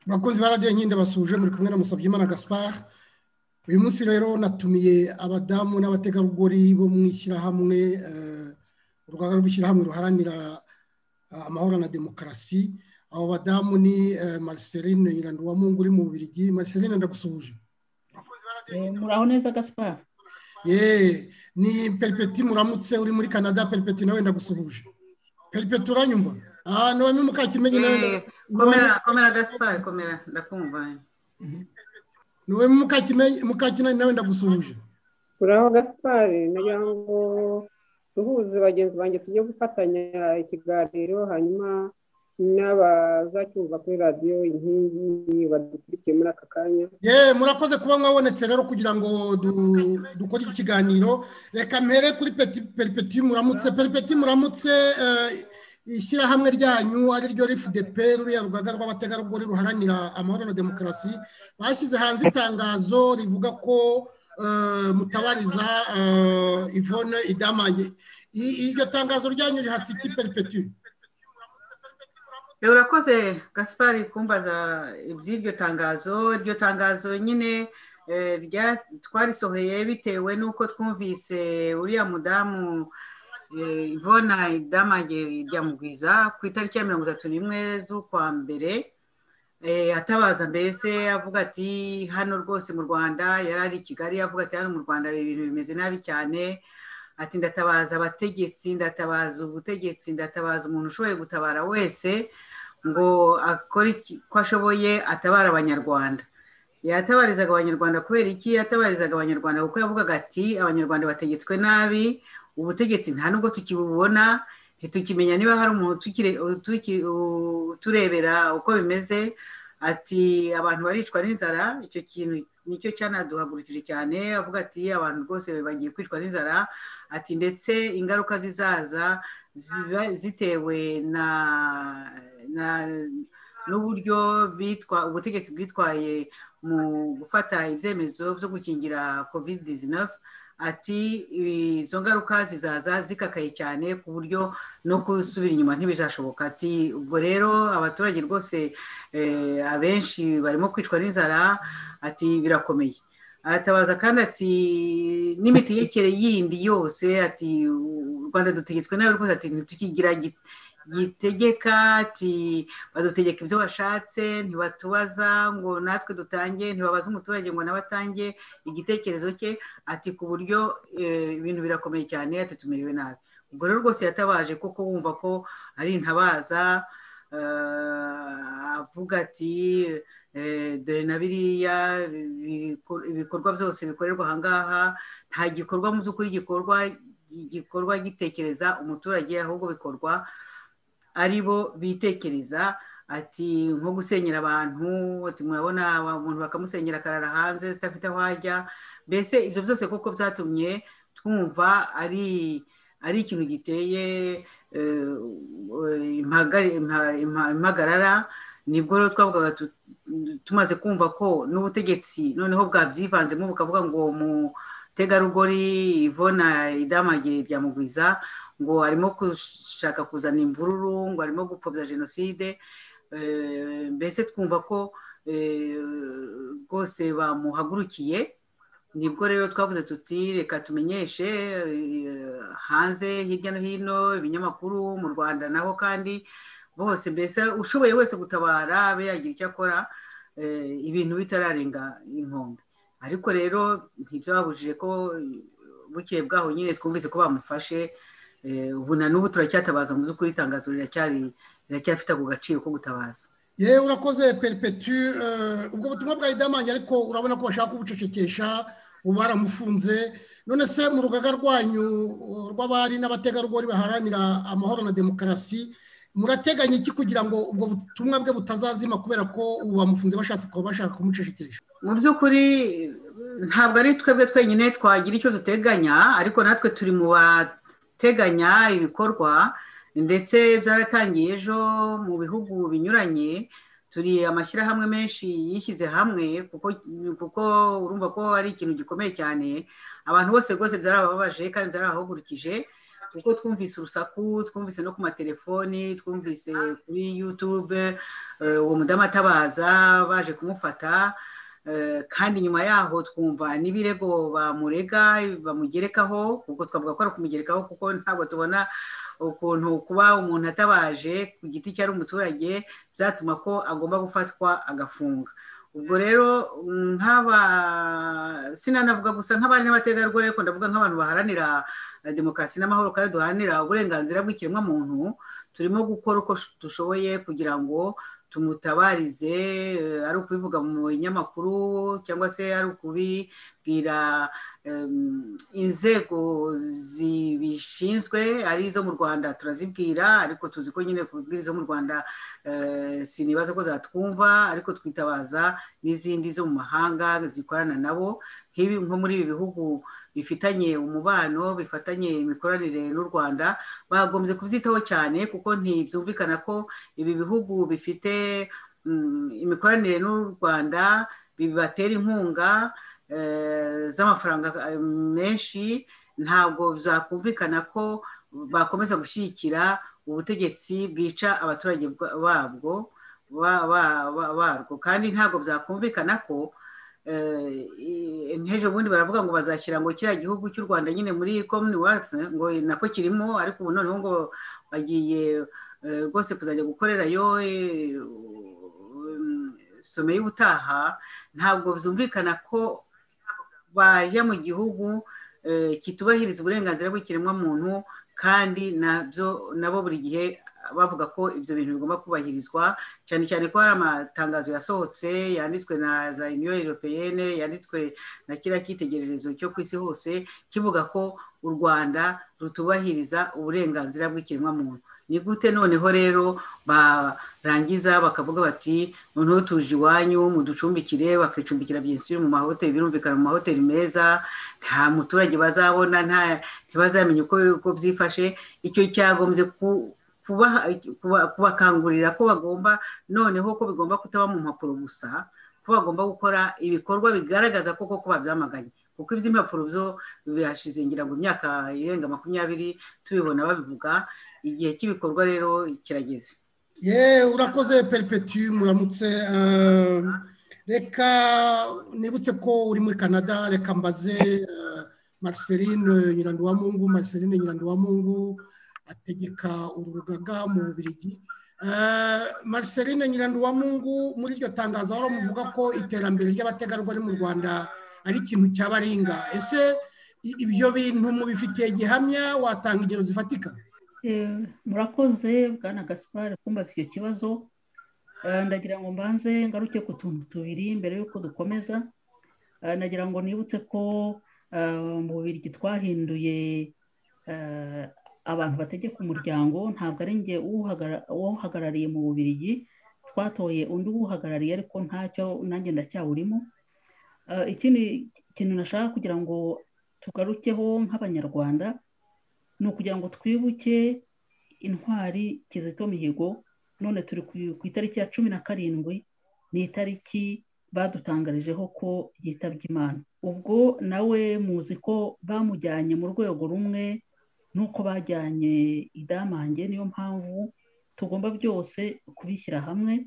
Bakozi ba radiyo Nkindi basuje muri kumwe na Musabyimana Gaspard. Uyu munsi rero natumiye abadamu n'abategarugori bo mu ishyirahamwe urugaga rw'ishyirahamwe ruharanira amahoro na demokarasi. Abo badamu ni Marceline Nyiranduwamungu uri mu Bubiligi. Marceline ndagusuhuje. Muraho neza Gaspard. Ni Perpeti Muramutse uri muri Canada. Perpeti nawe ndagusuhuje. Perpeti uranyumva? Nawe Mukakimenyi nawe komera Gaspard, komera ndakumva. Nawe Mukakimenyi nawe ndagusuhuje. Uraho Gaspard, nagira ngo suhuze bagenzi banjye tujye gufatanya ikiganiro, hanyuma n'abazacyumva kuri radiyo Inkingi badukurikiye muri aka kanya. Murakoze kuba mwabonetse rero kugira ngo dukore iki kiganiro. Reka mpere kuri Perpeti Muramutse. Perpeti Muramutse, ishyirahamwe ryanyu ari ryo RFDP, ruriya rugaga rw'abategarugori ruharanira amahoro na demokarasi, bashyize hanze itangazo rivuga ko mutabariza Yvonne Idamange. Iryo tangazo ryanyu rihatse iki Perpeti? Urakoze Gaspard kumbaza iby'iryo tangazo. Iryo tangazo nyine twarisohoye bitewe n'uko twumvise uriya mudamu Yvonne Idamange Ryamugwiza ku itariki ya 31 z'ukwa mbere atabaza, mbese avuga ati hano rwose mu Rwanda, yari ari i Kigali, avuga ati hano mu Rwanda ibintu bimeze nabi cyane, ati ndatabaza abategetsi, ndatabaza ubutegetsi, ndatabaza umuntu ushoboye gutabara wese ngo akore ko ashoboye atabara abanyarwanda. Yatabarizaga abanyarwanda kubera iki? Yatabarizaga abanyarwanda kuko yavugaga ati abanyarwanda bategetswe nabi, ubutegetsi nta nubwo tukibubona, ntitukimenya niba hari umuntu turebera uko bimeze. Ati abantu baricwa n'inzara. Icyo kintu nicyo cyanaduhagurukije cyane, avuga ati abantu rwose bagiye kwicwa n'inzara. Ati ndetse ingaruka zizaza zitewe n'uburyo ubutegetsi bwitwaye mu gufata ibyemezo byo gukingira COVID-19. Ati izo ngaruka zizaza zikakaye cyane ku buryo no gusubira inyuma ntibizashoboka. Ati ubwo rero abaturage rwose abenshi barimo kwicwa n'inzara. Ati birakomeye. Atabaza kandi ati n'imitegekere yindi yose, ati u Rwanda dutegetswe nabi rwose, ati ntitukigira gitegeka, ati badutegeka ibyo bashatse, ntibatubaza ngo natwe dutange, ntibabaza umuturage ngo nawe atange igitekerezo cye. Ati ku buryo ibintu birakomeye cyane, ati tumerewe nabi. Ubwo rero rwose yatabaje kuko wumva ko ari intabaza. Avuga ati dore na biriya ibikorwa byose bikorerwa ahangaha nta gikorwa mu by'ukuri gikorwa gitekereza umuturage, ahubwo bikorwa ari bo bitekereza. Ati nko gusenyera abantu, ati murabona umuntu bakamusenyera akarara hanze atafite aho ajya. Mbese ibyo byose kuko byatumye twumva ari ikintu giteye impagarara. Nibwo rero twavugaga tumaze kumva ko n'ubutegetsi noneho bwabyivanzemo bukavuga ngo umutegarugori Yvonne Idamange Ryamugwiza ngo arimo gushaka kuzana imvururu, ngo arimo gupfobya jenoside. Mbese twumva ko rwose bamuhagurukiye. Nibwo rero twavuze tuti reka tumenyeshe hanze hirya no hino, ibinyamakuru mu Rwanda nabo kandi bose, mbese ushoboye wese gutabara abe yagira icyo akora ibintu bitararenga inkombe. Ariko rero ntibyabujije ko bukeye bwaho nyine twumvise ko bamufashe. Ubu na n'ubu turacyatabaza, mu by'ukuri itangazo riracyafite ako gaciro ko gutabaza. Urakoze Perpeti. Ubwo butumwa bwa Idamange ariko urabona ko bashaka kubucecekesha, ubu baramufunze. None se mu rugaga rwanyu rw'abari n'abategarugori baharanira amahoro na demokarasi, murateganya iki kugira ngo ubwo butumwa bwe butazazima kubera ko ubu bamufunze bashaka kumucecekesha? Mu by'ukuri ntabwo ari twebwe twenyine twagira icyo duteganya, ariko natwe turi mu bateganya ibikorwa, ndetse byaratangiye ejo mu bihugu binyuranye. Turi amashyirahamwe menshi yishyize hamwe kuko urumva ko ari ikintu gikomeye cyane. Abantu bose rwose byarababaje kandi byarabahagurukije. kuko twumvise urusaku, twumvise no ku matelefoni, twumvise kuri YouTube uwo mudamu atabaza baje kumufata, kandi nyuma yaho twumva n'ibirego bamurega bamugerekaho, kuko twavuga ko ari kumugerekaho kuko ntabwo tubona ukuntu kuba umuntu atabaje ku giti cyari umuturage byatuma ko agomba gufatwa agafunga. Ubwo rero sinanavuga gusa nk'abari n'abategarugori, ariko ndavuga nk'abantu baharanira demokarasi n'amahoro kandi duharanira uburenganzira bw'ikiremwamuntu, turimo gukora uko dushoboye kugira ngo tumutabarize, ari ukubivuga mu binyamakuru cyangwa se ari ukubibwira inzego zibishinzwe, ari izo mu Rwanda turazibwira, ariko tuzi ko nyine kubwira izo mu Rwanda sinibaza ko zatwumva, ariko twitabaza n'izindi zo mu mahanga zikorana nabo, nk'ibi nko muri ibi bihugu bifitanye umubano, bifatanye imikoranire n'u Rwanda, bagombye kubyitaho cyane, kuko ntibyumvikana ko ibi bihugu bifite imikoranire n'u Rwanda bibatera inkunga z'amafaranga menshi, ntabwo byakumvikana ko bakomeza gushyigikira ubutegetsi bwica abaturage barwo, kandi ntabwo byakumvikana ko nk'ejo bundi baravuga ngo bazashyira ngo kiriya gihugu cy'u Rwanda nyine muri Commonwealth, ngo nako kirimo, ariko ubu noneho ngo bagiye rwose kuzajya gukorerayo some y'ubutaha. Ntabwo byumvikana ko bajya mu gihugu kitubahiriza uburenganzira bw'ikiremwamuntu, kandi nabo buri gihe bavuga ko ibyo bintu bigomba kubahirizwa, cyane cyane ko hari amatangazo yasohotse yanditswe na za Union Européenne, yanditswe na kiriya cyitegererezo cyo ku isi hose kivuga ko u Rwanda rutubahiriza uburenganzira bw'ikiremwamuntu. Ni gute noneho rero barangiza bakavuga bati noneho tuje iwanyu muducumbikire, bakicumbikira byinshi mu mahoteli, birumvikana mu mahoteli meza, nta muturage bazabona, ntibazamenye uko byifashe. Icyo cyagombye kubakangurira ko bagomba noneho ko bigomba kutaba mu mpapuro gusa, ko bagomba gukora ibikorwa bigaragaza koko ko babyamaganye, kuko iby'impapuro byo bihashize ngira ngo imyaka irenga 20 tubibona babivuga. Igihe cy'ibikorwa rero kirageze. Urakoze Perpetu, muramutse. Reka nibutse ko uri muri Canada, reka mbaze Marceline Nyiranduwamungu ategeka urugaga mu Bubiligi. Marceline Nyiranduwamungu, muri iryo tangazo aho muvuga ko iterambere ry'abategarugori mu Rwanda ari ikintu cyabaringa, ese ibyo bintu mubifitiye gihamya? Watanga ingero zifatika? Murakoze Bwana Gaspard kumbaza icyo kibazo. Ndagira ngo mbanze ngaruke ku tuntu tubiri mbere y'uko dukomeza. Nagira ngo nibutse ko mu Bubiligi twahinduye abantu bategeka umuryango, ntabwo ari njye uwuhagarariye mu Bubiligi, twatoye undi uwuhagarariye, ariko ntacyo nanjye ndacyawurimo. Ikindi kintu nashaka kugira ngo tugarukeho nk'abanyarwanda ni ukugira ngo twibuke intwari Kizito Mihigo. None turi ku itariki ya 17, ni itariki badutangarijeho ko yitabye Imana. Ubwo nawe muzi ko bamujyanye mu rwego rumwe nuko bajyanye idamange, niyo mpamvu tugomba byose kubishyira hamwe.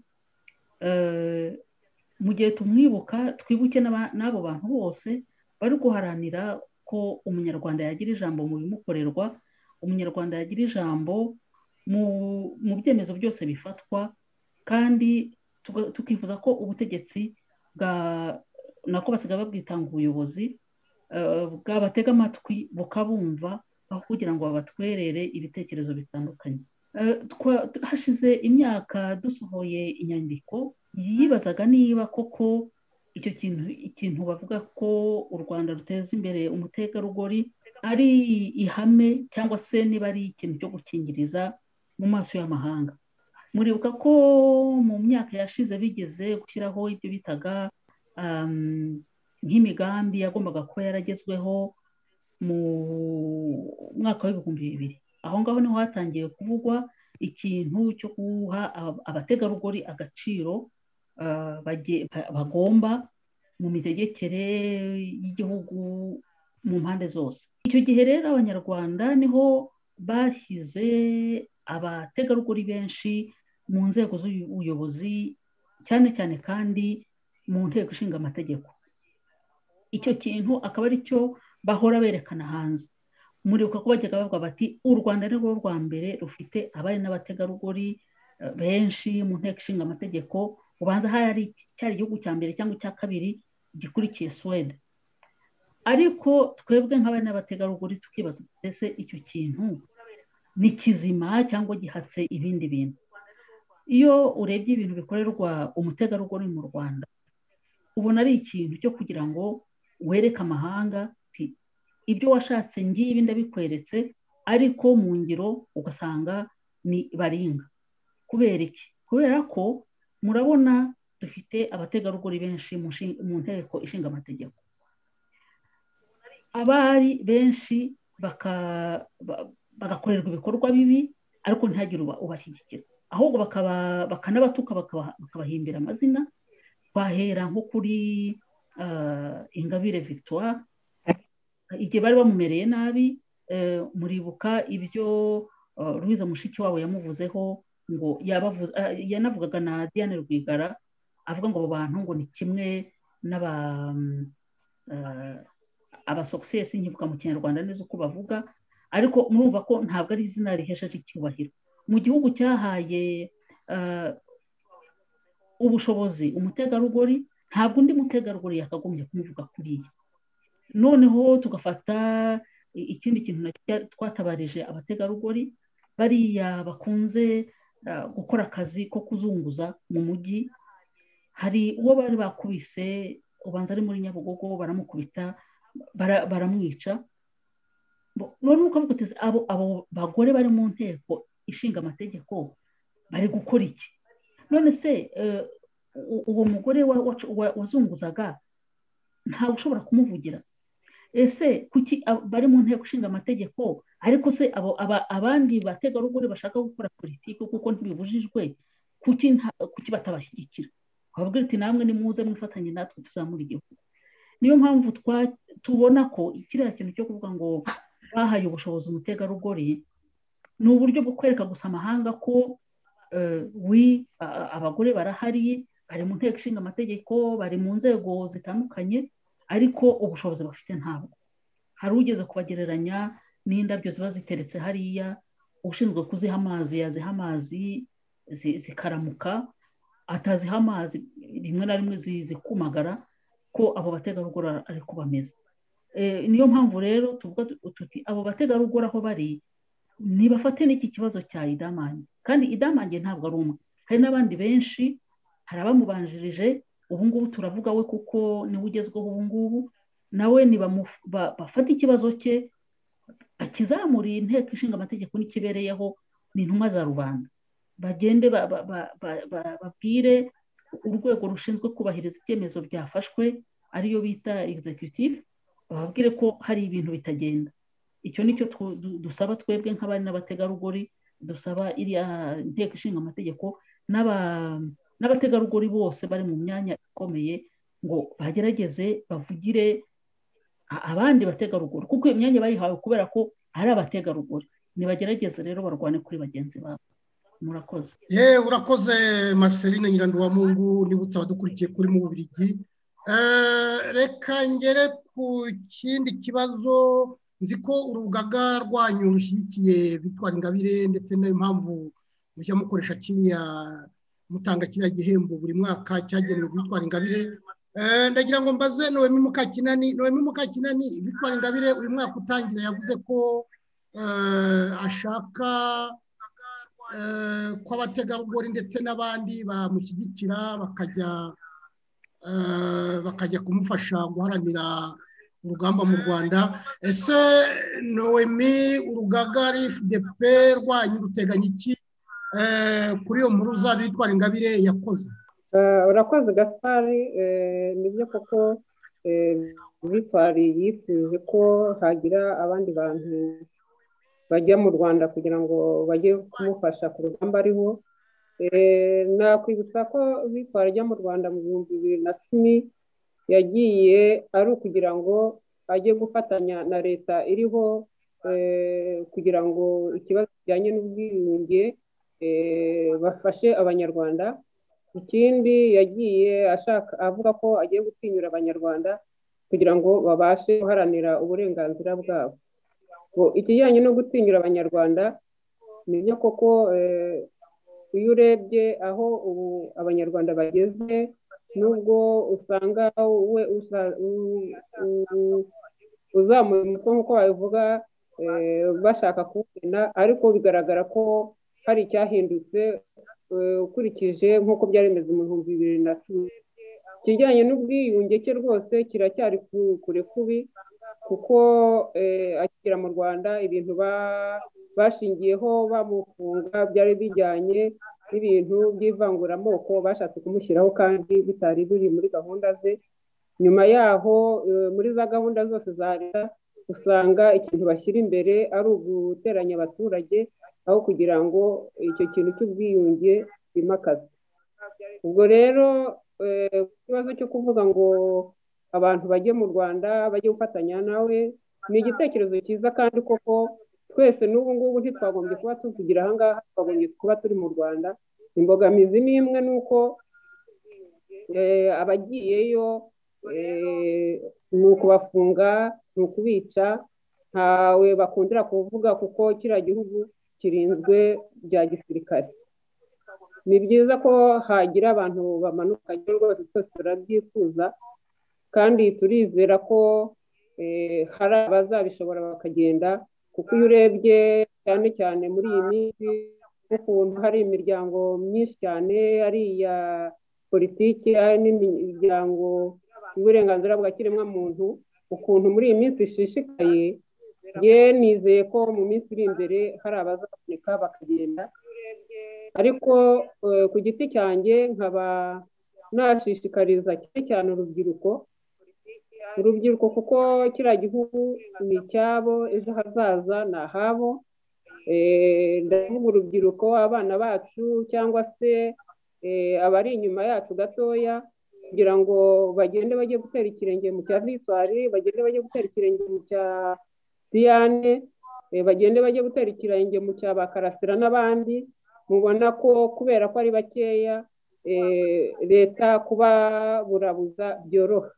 Mu gihe tumwibuka, twibuke n'abo bantu bose bari guharanira ko umunyarwanda yagira ijambo mu bimukorerwa, umunyarwanda yagira ijambo mu byemezo byose bifatwa, kandi tukifuza ko ubutegetsi nako basigaye babwitanga ubuyobozi bwabatega amatwi bukabumva, aho kugira ngo babatwerere ibitekerezo bitandukanye. Hashize imyaka dusohoye inyandiko yibazaga niba koko icyo ikintu bavuga ko u Rwanda ruteza imbere umutegarugori ari ihame, cyangwa se niba ari ikintu cyo gukingiriza mu maso y'amahanga. Muribuka ko mu myaka yashize bigeze gushyiraho ibyo bitaga nk'imigambi yagombaga kuba yaragezweho mu mwaka w'2000. Aho ngaho niho hatangiye kuvugwa ikintu cyo guha abategarugori agaciro bagomba mu mitegekere y'igihugu mu mpande zose. Icyo gihe rero abanyarwanda niho bashyize abategarugori benshi mu nzego z'ubuyobozi cyane cyane kandi mu nteko ishinga amategeko. Icyo kintu akaba ari cyo bahora berekana hanze. Muribuka ko bajyaga bavuga bati u Rwanda ni rwo rwa mbere rufite abari n'abategarugori benshi mu nteko ishinga amategeko, ubanza hari cyari igihugu cya mbere cyangwa icya kabiri gikurikiye Sweden. Ariko twebwe nk'abari n'abategarugori tukibaza ese icyo kintu ni kizima cyangwa gihatse ibindi bintu. Iyo urebye ibintu bikorerwa umutegarugori mu Rwanda, ubona ari ikintu cyo kugira ngo wereke amahanga ati ibyo washatse ngibi ndabikweretse, ariko mu ngiro ugasanga ni baringa. Kubera iki? Kubera ko murabona dufite abategarugori benshi mu nteko ishinga amategeko. Abari benshi bagakorerwa ibikorwa bibi ariko ntihagire ubashyigikira, ahubwo bakanabatuka bakabahimbira amazina. Twahera nko kuri Ingabire Victoire, igihe bari bamumereye nabi, muribuka ibyo Louise Mushikiwabo yamuvuzeho, ngo yanavugaga na Diane Rwigara avuga ngo abo bantu ngo ni kimwe abasuccess, nkivuga mu Kinyarwanda neza uko bavuga, ariko murumva ko ntabwo ari izina rihesheje icyubahiro. Mu gihugu cyahaye ubushobozi umutegarugori, ntabwo undi mutegarugori yakagombye kumuvuga kuriya. Noneho tugafata ikindi kintu twatabarije abategarugori bariya bakunze gukora akazi ko kuzunguza mu mujyi. Hari uwo bari bakubise, ubanza ari muri Nyabugogo, baramukubita baramwica. None ukavuga uti abo bagore bari mu nteko ishinga amategeko bari gukora iki? None se uwo mugore wazunguzaga ntawe ushobora kumuvugira? Ese kuki bari mu nteko ishinga amategeko, ariko se abandi bategarugori bashaka gukora politiki kuko ntibibujijwe, kuki batabashyigikira? Bababwira ati namwe nimuze mwifatanye natwe tuzamura igihugu. Niyo mpamvu tubona ko ikiriya kintu cyo kuvuga ngo bahaye ubushobozi umutegarugori ni uburyo bwo kwereka gusa amahanga ko abagore barahari, bari mu nteko ishinga amategeko, bari mu nzego zitandukanye, ariko ubushobozi bafite ntabwo. Hari ugeze kubagereranya n'indabyo ziba ziteretse hariya, ushinzwe kuziha amazi yaziha amazi zikaramuka, ataziha amazi rimwe na rimwe zikumagara, ko abo bategarugori ariko bameze. Niyo mpamvu rero tuvuga tuti abo bategarugori aho bari nibafate n'iki kibazo cya Idamange, kandi Idamange ntabwo ari umwe, hari n'abandi benshi, hari abamubanjirije. Ubu ngubu turavuga we kuko niwe ugezweho ubu ngubu, nawe bafata ikibazo cye bakizamuriye inteko ishinga amategeko n'ikibereyeho, ni intumwa za rubanda, bagende babwire urwego rushinzwe kubahiriza ibyemezo byafashwe ariyo bita executive, bababwire ko hari ibintu bitagenda. Icyo nicyo dusaba twebwe nk'abari n'abategarugori, dusaba iriya nteko ishinga amategeko n'abategarugori bose bari mu myanya ikomeye ngo bagerageze bavugire abandi bategarugori, kuko iyo myanya bayihawe kubera ko ari abategarugori. Nibagerageze rero barwane kuri bagenzi babo. Murakoze. Urakoze Marceline Nyiranduwamungu, nibutsa abadukurikiye kuri mu Bubiligi. Reka ngere ku kindi kibazo. Nzi ko urugaga rwanyu rushyigikiye Victoire Ingabire, ndetse n'iyo mpamvu mujya mukoresha mutanga kiriya gihembo buri mwaka cyagenewe Victoire Ingabire. Ndagira ngo mbaze Noemi Mukakinani, Victoire Ingabire uyu mwaka utangira yavuze ko ashaka ko abategarugori ndetse n'abandi bamushyigikira bakajya kumufasha guharanira urugamba mu Rwanda. Ese Noemi, urugaga RFDP rwanyu ruteganya iki kuri iyo mpuruza Victoire Ingabire yakoze? Urakoze Gaspari. Nibyo koko Victoire yifuje ko hagira abandi bantu bajya mu Rwanda kugira ngo bajye kumufasha ku rugamba ariho. Nakwibutsa ko Victoire ajya mu Rwanda mu 2010 yagiye ari ukugira ngo ajye gufatanya na leta iriho kugira ngo ikibazo kijyanye n'ubwiyunge bafashe abanyarwanda. Ikindi yagiye ashaka avuga ko agiye gutinyura abanyarwanda kugira ngo babashe guharanira uburenganzira bwabo. Ikijyanye no gutinyura abanyarwanda nibyo koko, iyo urebye aho ubu abanyarwanda bageze, nubwo usanga we uzamuye umutwe nk'uko babivuga bashaka kuwugena, ariko bigaragara ko hari icyahindutse ukurikije nk'uko byari bimeze mu 2010. Ikijyanye n'ubwiyunge cye rwose kiracyari kure kubi, kuko akigera mu Rwanda ibintu bashingiyeho bamufunga byari bijyanye n'ibintu by'ivanguramoko bashatse kumushyiraho kandi bitari biri muri gahunda ze. Nyuma yaho muri za gahunda zose za leta usanga ikintu bashyira imbere ari uguteranya abaturage aho kugira ngo icyo kintu cy'ubwiyunge bimakazwe. Ubwo rero ikibazo cyo kuvuga ngo abantu bajye mu Rwanda bajye gufatanya nawe ni igitekerezo cyiza, kandi koko twese n'ubu ngubu ntitwagombye kuba tuvugira aha ngaha, twagombye kuba turi mu Rwanda. Imbogamizi ni imwe, ni uko abagiyeyo ni ukubafunga, ni ukubica, ntawe bakundira kuvuga kuko kiriya gihugu kirinzwe bya gisirikare. Ni byiza ko hagira abantu bamanuka, rwose twese turabyifuza, kandi turizera ko hari abazabishobora bakagenda, kuko iyo urebye cyane cyane muri iyi minsi ukuntu hari imiryango myinshi cyane ari iya politiki, hari n'imiryango y'uburenganzira bwa kiremwamuntu, ukuntu muri iyi minsi ishishikaye, nizeye ko mu minsi iri imbere hari abazaboneka bakagenda. Ariko ku giti cyanjye nkaba nashishikariza cyane cyane urubyiruko, kuko kiriya gihugu ni icyabo, ejo hazaza ni ahabo. Ndavuga urubyiruko, abana bacu cyangwa se abari inyuma yacu gatoya, kugira ngo bagende bajye gutera ikirenge mu cya Victoire, bagende bajye gutera ikirenge mu cya Diane, bagende bajye gutera ikirenge mu cya Bakarasira n'abandi. Mubona ko kubera ko ari bakeya leta kuba burabuza byoroha.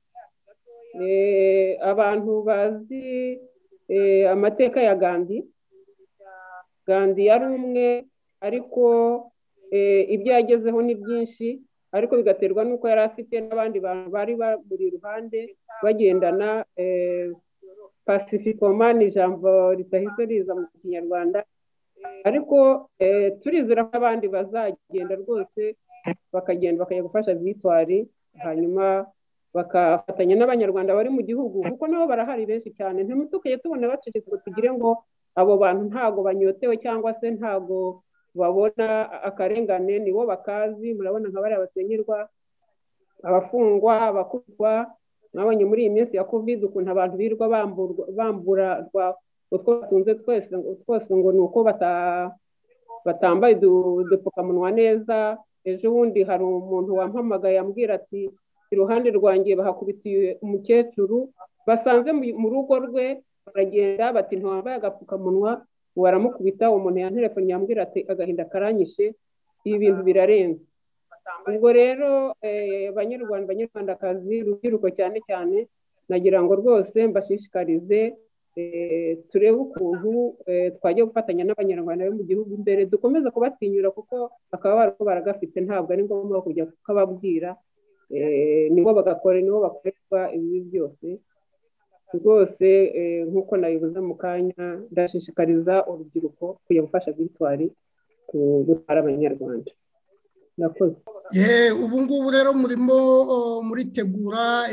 Abantu bazi amateka ya Gandhi yari umwe, ariko ibyo yagezeho ni byinshi, ariko bigaterwa n'uko yari afite n'abandi bantu bari buri iruhande bagendana pacificoma, ni ijambo ritahise riza mu Kinyarwanda, ariko turizera ko abandi bazagenda rwose bakagenda bakajya gufasha Victoire, hanyuma bakafatanya n'abanyarwanda bari mu gihugu, kuko nabo barahari benshi cyane. Ntimutukaye tubona bacecetse ngo tugire ngo abo bantu ntago banyotewe cyangwa se ntago babona akarengane, nibo bakazi. Murabona nka bariya basenyerwa, abafungwa, abakubitwa. Mwabonye muri iyi minsi ya Covid ukuntu abantu birirwa bamburwa utwo batunze twose ngo ni uko batambaye udupfukamunwa neza. Ejo bundi hari umuntu wampamagaye ambwira ati iruhande rwanjye bahakubitiye umukecuru, basanze mu rugo rwe, baragenda bati ntiwambaye agapfukamunwa, baramukubita. Umuntu yanterefone yambwira ati agahinda karanyishe, ibi bintu birarenze. Ubwo rero banyarwanda, banyarwandakazi, urubyiruko cyane cyane, nagira ngo rwose mbashishikarize turebe ukuntu twajya gufatanya n'abanyarwanda bo mu gihugu imbere, dukomeza kubatinyura, kuko bakaba baragafite, ntabwo ari ngombwa kujya kukababwira. Nibo bakorerwa ibi byose rwose. Nk'uko nabivuze mu kanya, ndashishikariza urubyiruko kujya gufasha Victoire gutwara abanyarwanda. Nakoze. Ubu ngubu rero murimo muritegura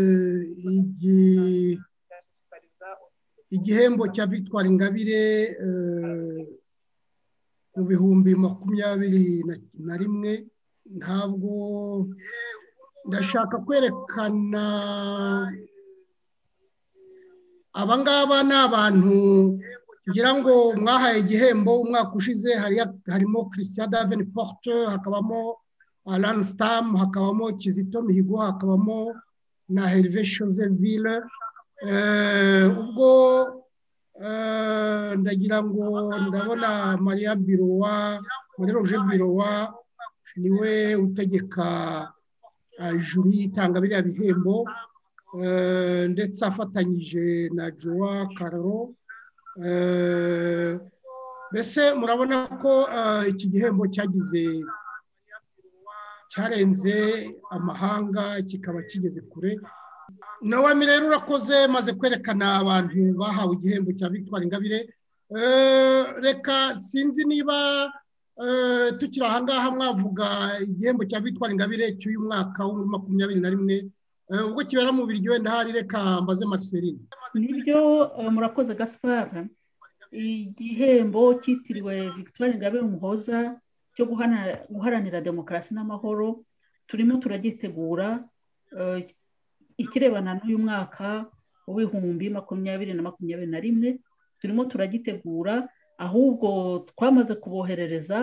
igihembo cya Victoire Ingabire mu 2021. Ntabwo ndashaka kwerekana abangaba ni abantu ngira ngo mwahaye igihembo umwaka ushize. Harimo Christian Davenport, hakabamo Alan Stam, hakabamo Kizito Mihigo, hakabamo na Hervé Choseville. Ubwo ndagira ngo ndabona Maria Roger Birowa niwe utegeka juri itanga biriya bihembo ndetse afatanyije na Joa Carlo. Mbese murabona ko iki gihembo cyarenze amahanga kikaba kigeze kure. Nawe rero urakoze maze kwerekana abantu bahawe igihembo cya Victoire Ingabire. Reka sinzi niba tukiri aha ngaha mwavuga igihembo cya Victoire Ingabire cy'uyu mwaka wa 2021 ubwo kibera mu Bubiligi, wenda hari reka mbaze Marceline. Nibyo, murakoze Gaspard. Igihembo cyitiriwe Victoire Ingabire Umuhoza cyo guharanira demokarasi n'amahoro turimo turagitegura. Ikirebana n'uyu mwaka w'2021 turimo turagitegura, ahubwo twamaze kuboherereza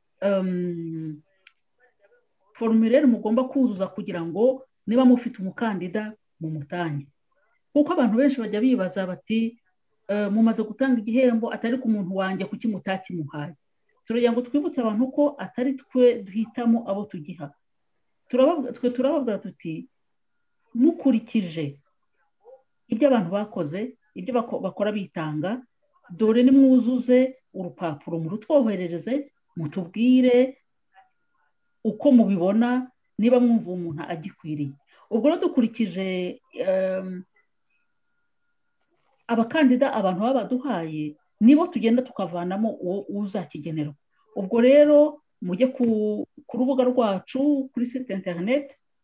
formulaire mugomba kuzuza kugira ngo niba mufite umukandida mu mutange, kuko abantu benshi bajya bibaza bati mumaze gutanga igihembo atari ku muntu wanjye kuki mutakimuhaye. Turagira ngo twibutse abantu ko atari twe duhitamo abo tugiha. Turababwira tuti mukurikije ibyo abantu bakoze, ibyo bakora bitanga, dore nimwuzuze urupapuro murutwoherereze, mutubwire uko mubibona, niba mwumva umuntu agikwiriye. Ubwo rero dukurikije abakandida abantu babaduhaye, nibo tugenda tukavanamo uwo uzakigenerwa. Ubwo rero mujye ku rubuga rwacu kuri site internet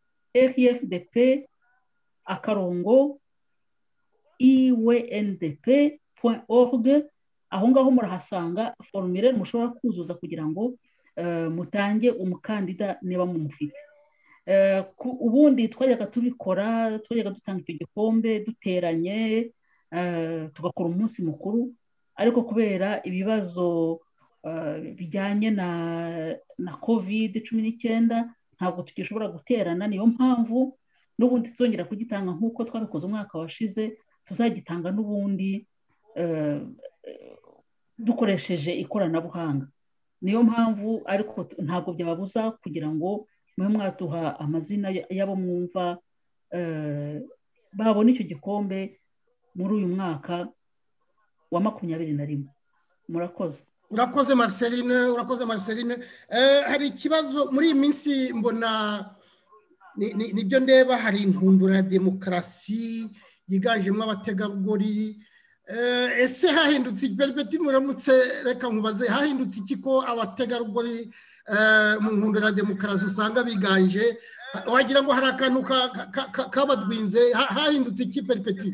rfdp-iwndp.org. aho ngaho murahasanga formulaire mushobora kuzuza kugira ngo mutange umukandida niba mumufite. Ubundi twajyaga dutanga icyo gikombe duteranye, tugakora umunsi mukuru, ariko kubera ibibazo bijyanye na COVID-19 ntabwo tugishobora guterana. Niyo mpamvu n'ubundi tuzongera kugitanga nk'uko twabikoze umwaka washize, tuzagitanga n'ubundi dukoresheje ikoranabuhanga. Niyo mpamvu, ariko ntabwo byababuza kugira ngo mwe mwatuha amazina y'abo mwumva babona icyo gikombe muri uyu mwaka wa 2021. Murakoze. Urakoze Marceline. Hari ikibazo muri iyi minsi mbona nibyo ndeba, hari intundura ya demokarasi yiganjemo abategarugori. Ese hahindutse Peripeti muramutse, reka nkubaze, hahindutse iki ko abategarugori mu ntundura ya demokarasi usanga biganje? Wagira ngo hari akantu kabadwinze, hahindutse iki Peripeti?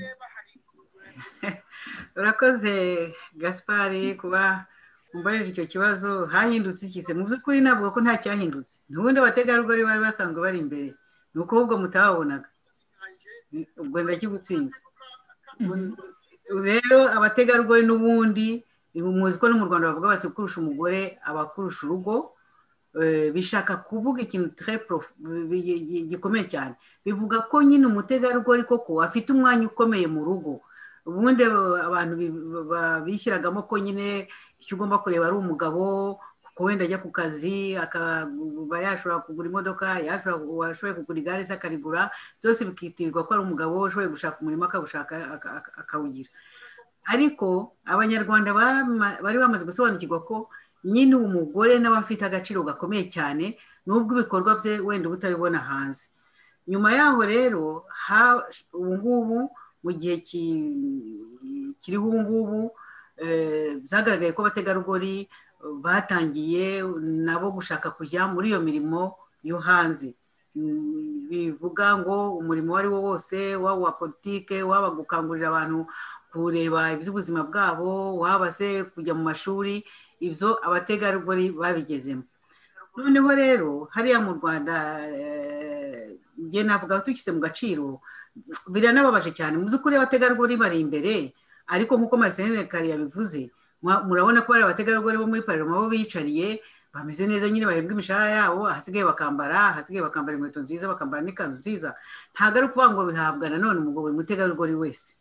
Urakoze Gaspard kuba umbarije icyo kibazo. Hahindutse iki se? Mu by'ukuri navuga ko nta cyahindutse. N'ubundi abategarugori bari basanzwe bari imbere, nuko ubwo mutababonaga. Ubwo ndakigutsinze. Rero abategarugori n'ubundi muzi ko no mu Rwanda bavuga bati kurusha umugore abakurusha urugo. Bishaka kuvuga ikintu gikomeye cyane. Bivuga ko nyine umutegarugori koko afite umwanya ukomeye mu rugo. Ubundi abantu bishyiragamo ko nyine icyo ugomba kureba ari umugabo, kuko wenda ajya ku kazi akaba yashobora kugura imodoka, yashoboye kugura igare se akarigura, byose bikitirirwa ko ari umugabo ushoboye gushaka umurimo akawugira. Ariko abanyarwanda bari bamaze gusobanukirwa ko nyine umugore nawe afite agaciro gakomeye cyane, nubwo ibikorwa bye wenda ubutabibona hanze. Nyuma yaho rero ubu ngubu mu gihe kiriho ubu ngubu byagaragaye ko abategarugori batangiye nabo gushaka kujya muri iyo mirimo yo hanze. Bivuga ngo umurimo wari wo wose, waba wa politike, waba gukangurira abantu kureba iby'ubuzima bwabo, waba se kujya mu mashuri, ibyo abategarugori babigezemo. Noneho rero hariya mu Rwanda njye navuga tukise mu gaciro, biranababaje cyane. Mu by'ukuri abategarugori bari imbere, ariko nk'uko Marceline kare yabivuze, murabona ko bari abategarugori bo muri Parlement bo bicariye bameze neza, nyine bahembwa imishahara yabo, hasigaye bakambara inkweto nziza, bakambara n'ikanzu nziza. Ntabwo ari ukuvuga ngo bihabwa nanone umugabo buri mutegarugori wese.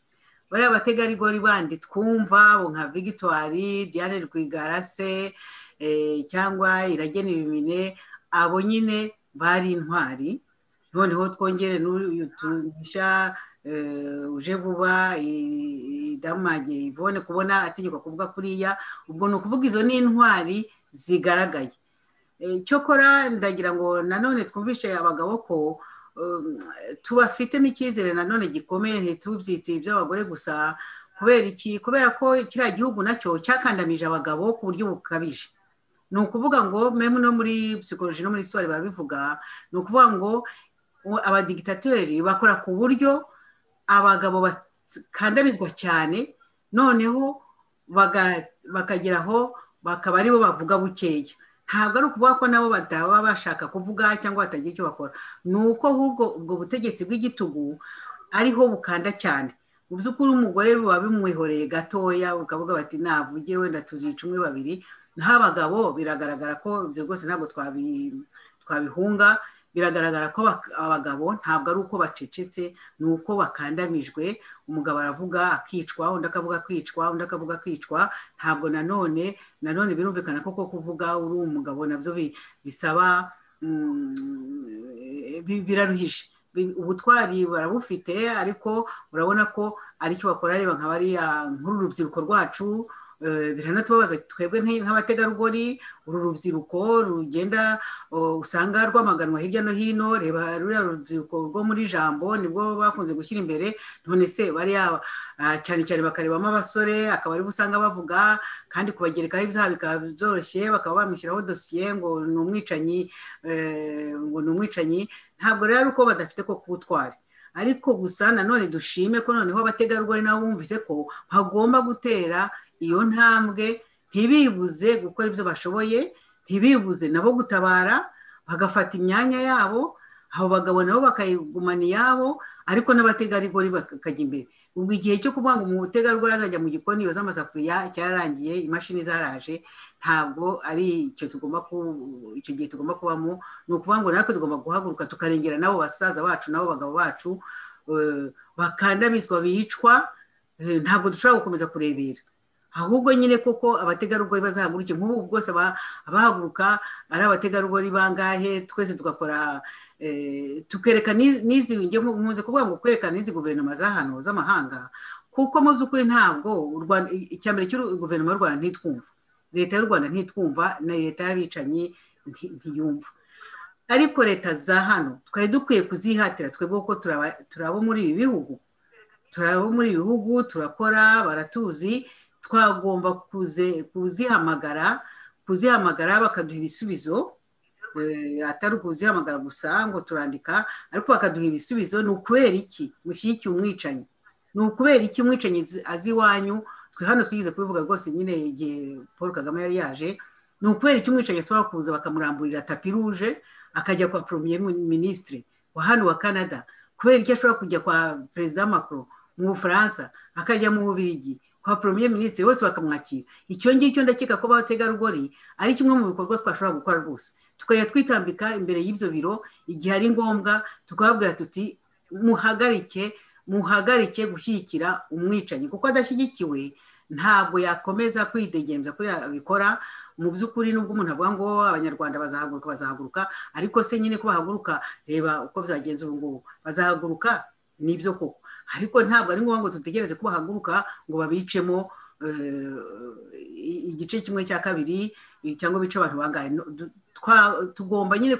bariya bategarugori bandi twumva nka Victoire Diane Rwigara se cyangwa Iragena Ibimine, abo nyine bari intwari. Noneho twongere n'uyu tumisha uje vuba Damage Yvonne kubona atinyuka kuvuga kuriya, ubwo ni ukuvuga izo ni intwari zigaragaye. Cyokora ndagira ngo nanone twumvishe abagabo ko tubafitemo icyizere nanone gikomeye, ntitubyite iby'abagore gusa. Kubera iki? Kubera ko kiriya gihugu nacyo cyakandamije abagabo ku buryo bukabije. Ni ukuvuga ngo meme no muri psychologie no muri histoire barabivuga, ni ukuvuga ngo abadigitateri bakora ku buryo abagabo bakandamizwa cyane, noneho bakageraho bakaba aribo bavuga bukeya. Ntabwo ari ukuvuga ko nabo bataba bashaka kuvuga cyangwa batagira icyo bakora, ni uko ahubwo ubwo butegetsi bw'igitugu ariho bukanda cyane. Mu by'ukuri umugore biba bimwihoreye gatoya, ukavuga bati navuge wenda tuzica umwe babiri. Naho abagabo biragaragara ko ibyo rwose ntabwo twabihunga. Biragaragara ko abagabo ntabwo ari uko bacecetse, ni uko bakandamijwe. Umugabo aravuga akicwa, undi akavuga kwicwa, undi akavuga kwicwa. Ntabwo nanone birumvikana ko kuvuga uri umugabo nabyo bisaba biraruhije. Ubutwari barabufite, ariko urabona ko aricyo bakora. Reba nka bariya nk'uru rubyiruko rwacu, biranatubabaza twebwe nk'abategarugori. Uru rubyiruko rugenda usanga rwamaganwa hirya no hino. Reba ruriya rubyiruko rwo muri Jambo nibwo bakunze gushyira imbere. None se bariya cyane cyane bakarebamo abasore, akaba ari usanga bavuga, kandi kubagerekaho ibyaha bikaba byoroshye, bakaba bamushyiraho dosiye ngo ni umwicanyi. Ntabwo rero ari uko badafite ko kubutwara, ariko gusa nanone dushime ko noneho abategarugori nabo bumvise ko bagomba gutera iyo ntambwe, ntibibuze gukora ibyo bashoboye, ntibibuze nabo gutabara, bagafata imyanya yabo. Abo bagabo nabo bakayigumana iyabo, ariko n'abategarugori bakajya imbere. Ubwo igihe cyo kuvuga ngo umutegarugori azajya mu gikoni yoza amasafuriya cyararangiye, imashini zaraje. Ntabwo ari icyo icyo gihe tugomba kubamo. Ni ukuvuga ngo natwe tugomba guhaguruka tukarengera nabo basaza bacu, nabo bagabo bacu bakandamizwa, bicwa. Ntabwo dushobora gukomeza kurebera, ahubwo nyine koko abategarugori bazahaguruke. Nk'ubu bwose abahaguruka ari abategarugori bangahe, twese tugakora tukereka n'izi nkunze kuvuga ngo kwerekana n'izi guverinoma za hano z'amahanga, kuko mu by'ukuri ntabwo icyambere guverinoma y'u Rwanda ntitwumva, leta y'u Rwanda ntitwumva, na leta y'abicanyi ntiyumva. Ariko leta za hano twari dukwiye kuzihatira twebwe, kuko turabo muri ibi bihugu, turakora, baratuzi. Twagomba kuzihamagara bakaduha ibisubizo, atari ukuzihamagara gusa ngo turandika, ariko bakaduha ibisubizo. Ni ukubera iki mushyigikiye umwicanyi? Ni ukubera iki umwicanyi azi iwanyu? Twe hano twigize kubivuga rwose nyine igihe Paul Kagame yari yaje. Ni ukubera iki umwicanyi ashobora kuza bakamuramburira tapi ruje akajya kwa Premier Ministre wa hano wa Canada? Kubera iki ashobora kujya kwa Perezida Macron mu Bufaransa, akajya mu Bubiligi kwa Premier Ministre, bose bakamwakira? Icyo ngicyo ndakeka ko abategarugori ari kimwe mu bikorwa twashobora gukora rwose, tukajya twitambika imbere y'ibyo biro igihe ari ngombwa, tukababwira tuti muhagarike gushyigikira umwicanyi, kuko adashyigikiwe ntabwo yakomeza kwidegemza kuri abikora. Mu by'ukuri nubwo umuntu avuga ngo abanyarwanda bazahaguruka, ariko se nyine ko bahaguruka, reba uko byagenze ubu ngubu, bazahaguruka nibyo koko, ariko ntabwo ari ngombwa ngo dutegereze ko bahaguruka ngo babicemo igice kimwe cya kabiri cyangwa bice abantu bangahe. Tugomba nyine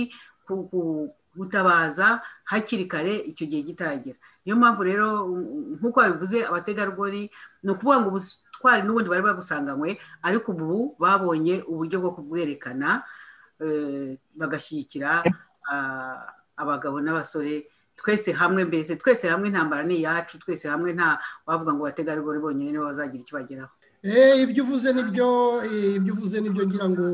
gutabaza hakiri kare, icyo gihe gitaragera. Niyo mpamvu rero nk'uko babivuze, abategarugori ni ukuvuga ngo ubutwari n'ubundi bari bagusanganywe, ariko ubu babonye uburyo bwo kubwerekana, bagashyigikira abagabo n'abasore. Twese hamwe, mbese twese hamwe, intambara ni iyacu, twese hamwe. Nta wavuga ngo abategarugori bonyine nibo bazagira icyo bageraho. Ibyo uvuze nibyo ngira ngo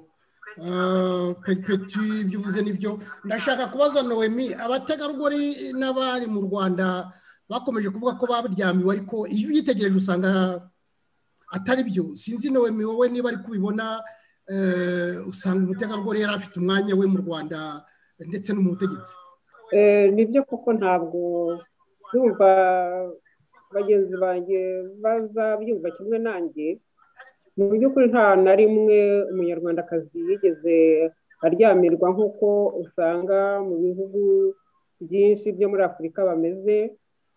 Peripeti, ibyo uvuze nibyo. Ndashaka kubaza Noemi, abategarugori n'abari mu Rwanda bakomeje kuvuga ko baryamiwe, ariko iyo uyitegereje usanga atari byo. Sinzi Noemi wowe niba ari kubibona, usanga umutegarugori yari afite umwanya we mu Rwanda ndetse no mu butegetsi. Nibyo koko, ntabwo yumva bagenzi banjye bazabyumva kimwe nanjye, mu by'ukuri nta na rimwe umunyarwandakazi yigeze aryamirwa nk'uko usanga mu bihugu byinshi byo muri Afurika bameze.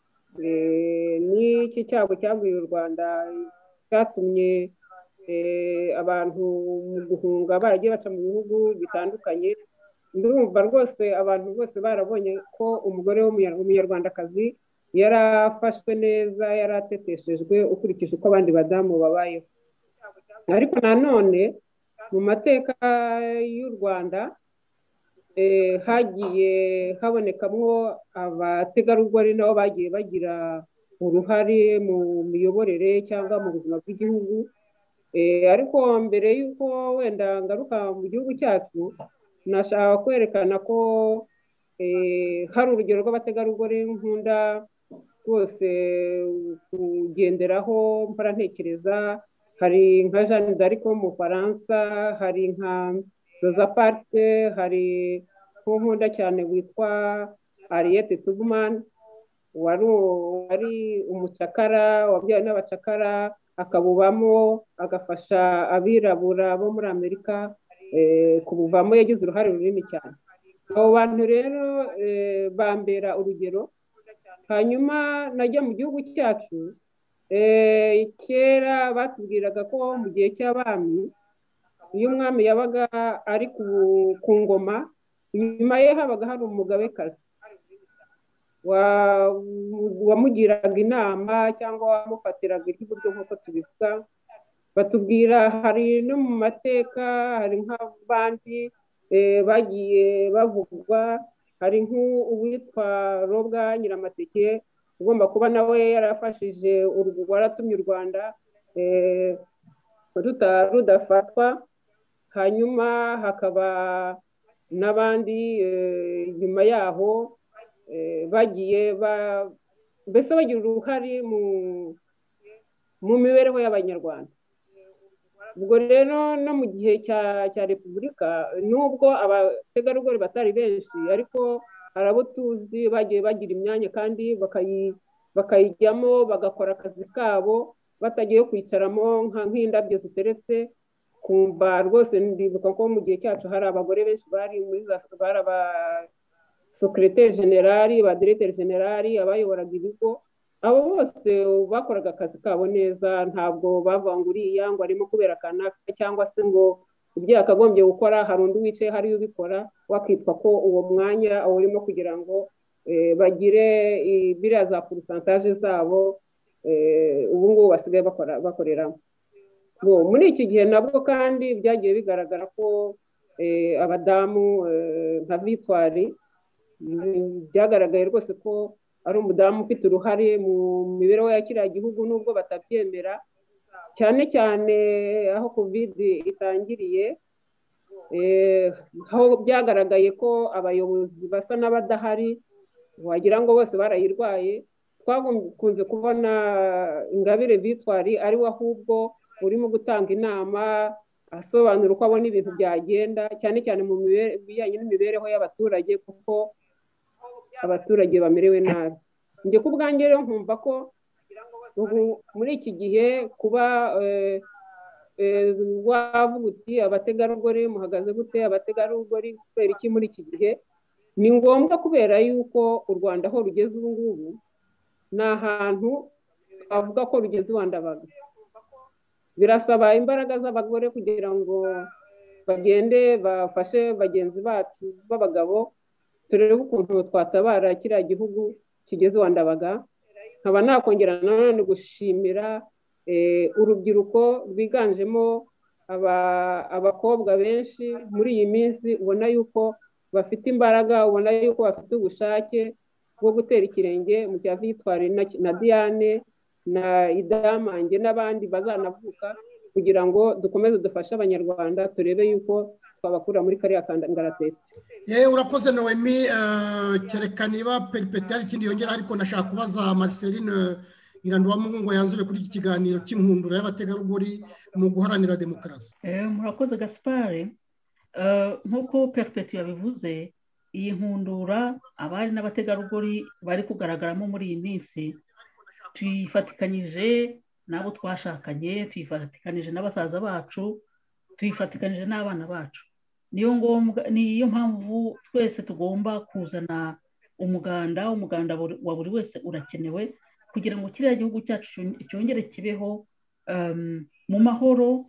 N'iki cyago cyagwiriye u Rwanda cyatumye abantu mu guhunga baragiye baca mu bihugu bitandukanye. Ndumva rwose abantu bose barabonye ko umugore w'umunyarwandakazi yarafashwe neza, yarateteshejwe ukurikije uko abandi badamu babayeho. Ariko nanone mu mateka y'u Rwanda hagiye habonekamo abategarugori nabo bagiye bagira uruhare mu miyoborere cyangwa mu buzima bw'igihugu. Ariko mbere y'uko wenda ngaruka mu gihugu cyacu, nashaka kwerekana ko hari urugero rw'abategarugori nkunda rwose kugenderaho mpora ntekereza. Hari nka Jeanne d'Arc mu Faransa, hari nka Rosa Parks, hari nkunda cyane witwa Harriet Tubman wari umucakara wabyawe n'abacakara akabubamo agafasha abirabura bo muri Amerika kubuvamo. Yagize uruhare runini cyane. Abo bantu rero bambera urugero. Hanyuma najya mu gihugu cyacu, kera batubwiraga ko mu gihe cy'abami iyo umwami yabaga ari ku ngoma, inyuma ye habaga hari umugabekazi wamugiraga inama cyangwa wamufatiraga iry'iburyo nk'uko tubivuga. Batubwira hari no mu mateka, hari nk'abandi bagiye bavugwa, hari nk'uwitwa Robwa Nyiramateke ugomba kuba nawe yarafashije waratumye u Rwanda rudafatwa. Hanyuma hakaba n'abandi nyuma yaho bagiye mbese bagira uruhare mu mibereho y'Abanyarwanda. Ubwo rero no mu gihe cya Repubulika, nubwo abategarugori batari benshi, ariko hari abo tuzi bagiye bagira imyanya kandi bakayijyamo bagakora akazi kabo batagiye kwicaramo nk'indabyo ziteretse. Kumva rwose ndibuka ko mu gihe cyacu hari abagore benshi bari aba secrétaire général, ba directeur général, abayoboraga ibigo. Abo bose bakoraga akazi kabo neza, ntabwo bavanguriye ngo arimo kubera kanaka cyangwa se ngo ibyo yakagombye gukora hari undi wicaye hariyo ubikora, wakitwa ko uwo mwanya urimo kugira ngo bagire biriya za pourcentage zabo ubu ngubu basigaye bakoreramo. Muri iki gihe nabwo kandi byagiye bigaragara ko abadamu nka Victoire byagaragaye rwose ko ari umudamu ufite uruhare mu mibereho ya kiriya gihugu, nubwo batabyemera. Cyane cyane aho COVID itangiriye, aho byagaragaye ko abayobozi basa n'abadahari, wagira ngo bose barayirwaye. Twakunze kubona Ingabire Victoire ari we ahubwo urimo gutanga inama, asobanura uko abona ibintu byagenda, cyane cyane mu bijyanye n'imibereho y'abaturage, kuko abaturage bamerewe nabi. Njye ku bwanjye rero nkumva ko ubu muri iki gihe kuba wavuga uti abategarugori muhagaze gute, abategarugori kubera iki muri iki gihe, ni ngombwa kubera yuko u Rwanda aho rugeze ubu ngubu ni ahantu twavuga ko rugeze iwandabaga. Birasaba imbaraga z'abagore kugira ngo bagende bafashe bagenzi bacu b'abagabo, turebe ukuntu twatabara kiriya gihugu kigeze iwandabaga. Nkaba nakongera nanone gushimira urubyiruko rwiganjemo abakobwa benshi muri iyi minsi, ubona yuko bafite imbaraga, ubona yuko bafite ubushake bwo gutera ikirenge mu cya Victoire na Diane na Idamange n'abandi bazanavuka, kugira ngo dukomeze dufashe Abanyarwanda, turebe yuko twabakura muri kariya kangaratete. Urakoze Noemi. Kereka niba Peripeti hari ikindi yongera, ariko nashaka kubaza Marceline Nyiranduwamungu ngo yanzure kuri iki kiganiro cy'inkundura y'abategarugori mu guharanira demokarasi. Murakoze Gaspard. Nk'uko Peripeti yabivuze, iyi nkundura abari n'abategarugori bari kugaragaramo muri iyi minsi tuyifatikanyije n'abo twashakanye, tuyifatikanije n'abasaza bacu, tuyifatikanije n'abana bacu. Niyo mpamvu twese tugomba kuzana umuganda wa buri wese urakenewe kugira ngo kiriya gihugu cyacu cyongere kibeho mu mahoro.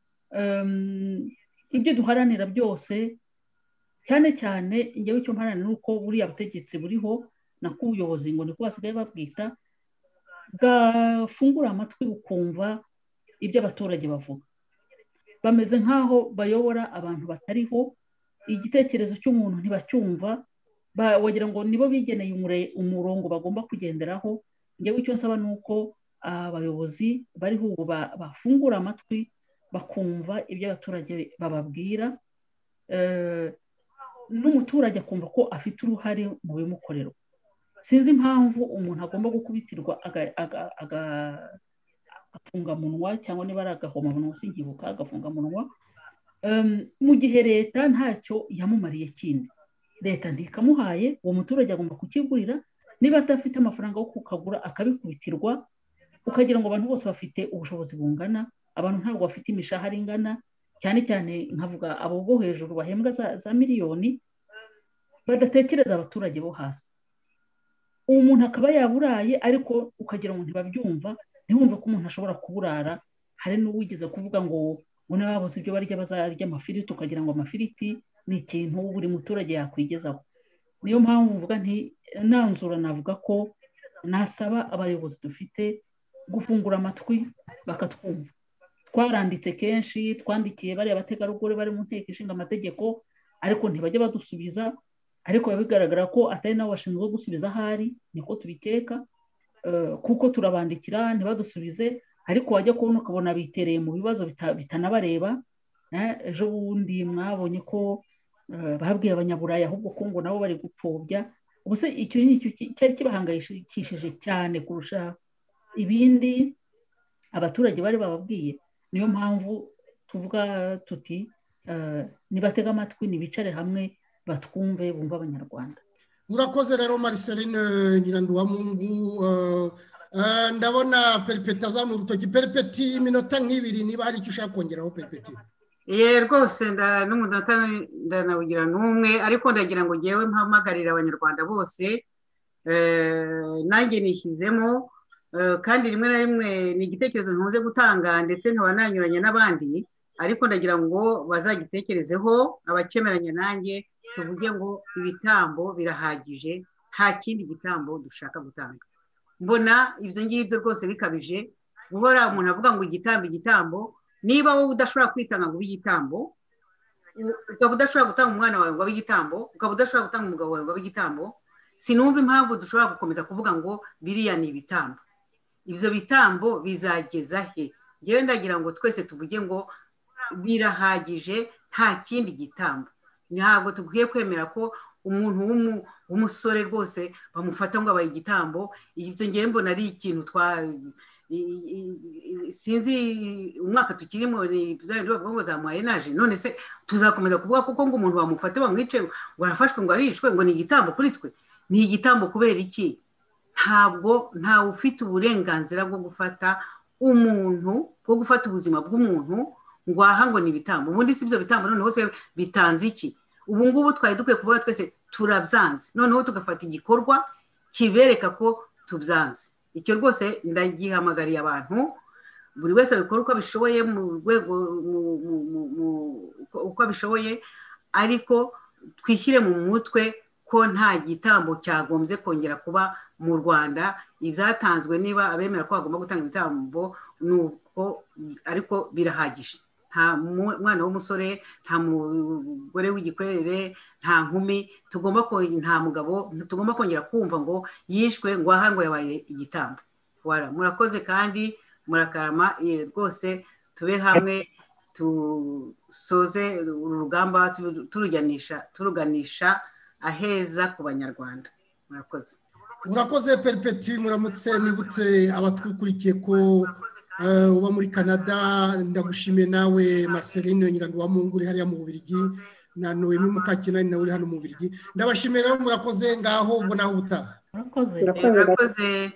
Ibyo duharanira byose cyane cyane njyewe icyo mparanira uko buriya butegetsi buriho na k'ubuyobozi ngo niko basigaye babwita, bwafungura amatwi bukumva ibyo abaturage bavuga. Bameze nk'aho bayobora abantu batariho, igitekerezo cy'umuntu ntibacyumva, wagira ngo nibo bigeneye umurongo bagomba kugenderaho. Njyewe icyo nsaba ni uko abayobozi bariho ubu bafungura amatwi bakumva ibyo abaturage bababwira, n'umuturage akumva ko afite uruhare mu bimukorerwa. Sinzi impamvu umuntu agomba gukubitirwa agafungamunwa cyangwa niba ari agahomamunwa sinkibuka, agafungamunwa mu gihe leta ntacyo yamumariye kindi. Leta ndikamuhaye, uwo muturage agomba kukigurira, niba atafite amafaranga yo kukagura akabikubitirwa, ukagira ngo abantu bose bafite ubushobozi bungana. Abantu ntabwo bafite imishahara ingana, cyane cyane nkavuga abo bo hejuru bahembwa za miliyoni, badatekereza abaturage bo hasi. Uwo muntu akaba yaburaye, ariko ukagira ngo ntibabyumva, ntibumve ko umuntu ashobora kuburara. Hari n'uwigeze kuvuga ngo n'ababuze ibyo barya bazarya amafiriti, ukagira ngo amafiriti ni ikintu buri muturage yakwigezaho. Niyo mpamvu mvuga nanzura navuga ko nasaba abayobozi dufite gufungura amatwi bakatwumva. Twaranditse kenshi, twandikiye bariya bategarugori bari mu nteko ishinga amategeko, ariko ntibajya badusubiza. Ariko bigaragara ko atari nabo bashinzwe gusubiza, ahari niko tubikeka, kuko turabandikira ntibadusubize, ariko wajya kubona ukabona bitereye mu bibazo bitanabareba. Ejo bundi mwabonye ko babwiye abanyaburayi ahubwo ko ngo nabo bari gupfobya. Ubuse icyo ni cyo cyari kibahangayikishije cyane kurusha ibindi abaturage bari bababwiye. Niyo mpamvu tuvuga tuti nibatega amatwi, nibicare hamwe batwumve, bumva abanyarwanda. Urakoze rero Marceline Nyiranduwamungu. Ndabona Peripeti azamura urutoki. Peripeti, iminota nk'ibiri niba hari icyo ushaka kongeraho. Peripeti. Rwose n'umunota ndanawugira n'umwe, ariko ndagira ngo ngewe mpamagarire abanyarwanda bose, nanjye nishyizemo, kandi rimwe na rimwe ni igitekerezo ntuze gutanga ndetse nkaba nanyuranye n'abandi, ariko ndagira ngo bazagitekerezeho, abakemeranya nanjye, tuvuge ngo ibitambo birahagije, nta kindi gitambo dushaka gutanga. Mbona ibyo ngibyo rwose bikabije, guhora umuntu avuga ngo igitambo, niba wowe udashobora kwitanga ngo ube igitambo, ukaba udashobora gutanga umwana wawe ngo abe igitambo, ukaba udashobora gutanga umugabo wawe ngo abe igitambo, sinumva impamvu dushobora gukomeza kuvuga ngo biriya ni ibitambo. Ibyo bitambo bizageza he? Ngewe ndagira ngo twese tuvuge ngo birahagije, nta kindi gitambo. Ntabwo tubwiye kwemera ko umuntu w'umusore rwose bamufata ngo abaye igitambo. Ibyo ngewe mbona ari ikintu sinzi umwaka tukirimo bavuga ngo zamuhaye naje. None se tuzakomeza kuvuga kuko ngo umuntu bamufate bamwice ngo arafashwe ngo aricwe ngo ni igitambo kuri twe? Ni igitambo kubera iki? Ntawe ufite uburenganzira bwo gufata umuntu, bwo gufata ubuzima bw'umuntu ngo aha ngo ni ibitambo. Ubundi si ibyo bitambo noneho se bitanze iki? Ubu ngubu twari dukwiye kuvuga twese turabyanze, noneho tugafata igikorwa kibereka ko tubyanze. Icyo rwose ndagihamagariye abantu, buri wese abikora uko abishoboye mu rwego uko abishoboye, ariko twishyire mu mutwe ko nta gitambo cyagombye kongera kuba mu Rwanda. Ibyatanzwe niba abemera ko bagomba gutanga ibitambo nuko, ariko birahagije. Nta mwana w'umusore, nta mugore w'igikwerere, nta nkumi, nta mugabo tugomba kongera kumva ngo yishwe ngo aha ngo yabaye igitambo. Murakoze kandi murakarama rwose, tube hamwe tusoze uru rugamba turuganisha aheza ku banyarwanda. Murakoze. Urakoze Peripeti. Muramutse nibutse abatwikurikiye ko uba muri Canada. Ndagushimiye nawe Marceline Nyiranduwamungu uri hariya mu Bubiligi, na Noemi Mukakinani nawe uri hano mu Bubiligi. Ndabashimiye rero, murakoze. Ngaho ubwo naho ubutaha. Murakoze.